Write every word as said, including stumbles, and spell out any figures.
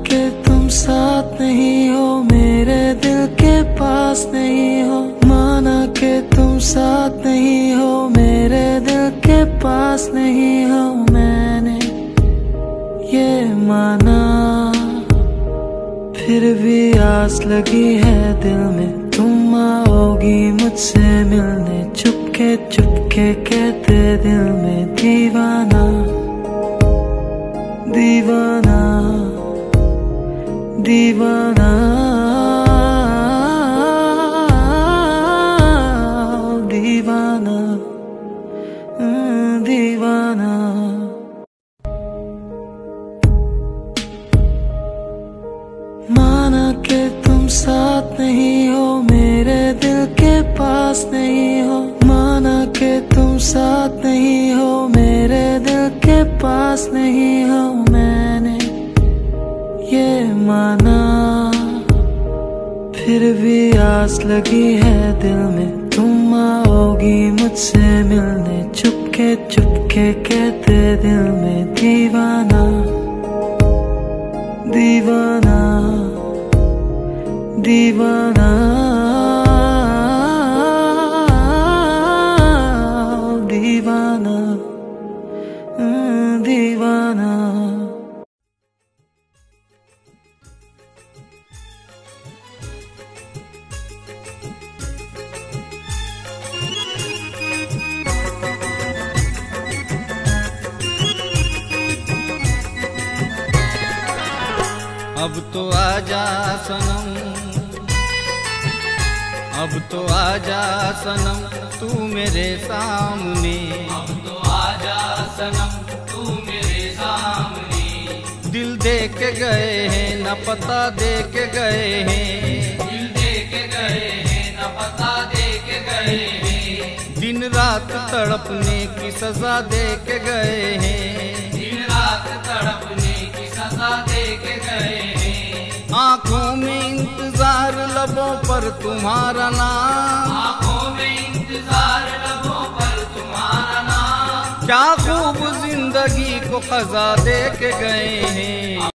के तुम साथ नहीं हो, मेरे दिल के पास नहीं हो। माना के तुम साथ नहीं हो, मेरे दिल के पास नहीं हो। मैंने ये माना, फिर भी आस लगी है दिल में, तुम आओगी मुझसे मिलने। चुपके चुपके कहते दिल में दीवाना दीवाना दीवाना दीवाना दीवाना। माना के तुम साथ नहीं हो, मेरे दिल के पास नहीं हो। माना के तुम साथ नहीं हो, मेरे दिल के पास नहीं हो। मैंने ये माना, फिर भी आस लगी है दिल में, तुम आओगी मुझसे मिलने। चुपके चुपके कहते दिल में दीवाना दीवाना दीवाना दीवाना दीवाना। अब तो आजा सनम, अब तो आजा सनम तू मेरे सामने। अब तो आजा सनम तू मेरे सामने। दिल दे के गए हैं न पता दे के गए हैं, दिल दे के गए हैं न पता दे के गए हैं। दिन रात तड़पने की सजा दे के गए हैं, दिन रात तड़पने की सजा दे के गए हैं। आँखों में इंतजार लबों पर तुम्हारा नाम, आँखों में इंतजार लबों पर तुम्हारा नाम। क्या खूब जिंदगी को क़ज़ा दे के गए हैं।